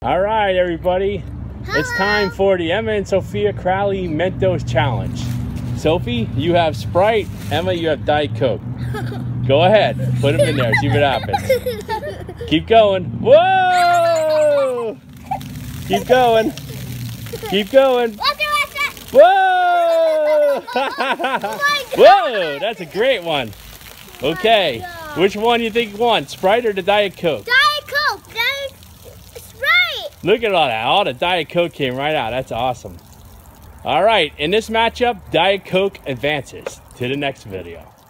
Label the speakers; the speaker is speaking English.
Speaker 1: All right, everybody.
Speaker 2: Hello.
Speaker 1: It's time for the Emma and Sophia Crowley Mentos Challenge. Sophie, you have Sprite. Emma, you have Diet Coke. Go ahead. Put them in there. See what happens. Keep going. Whoa! Keep going. Keep going. Whoa! Whoa! That's a great one. Okay. Which one do you think won? Sprite or the Diet Coke?
Speaker 2: Diet Coke. Sprite.
Speaker 1: Look at all that. All the Diet Coke came right out. That's awesome. All right. In this matchup, Diet Coke advances to the next video.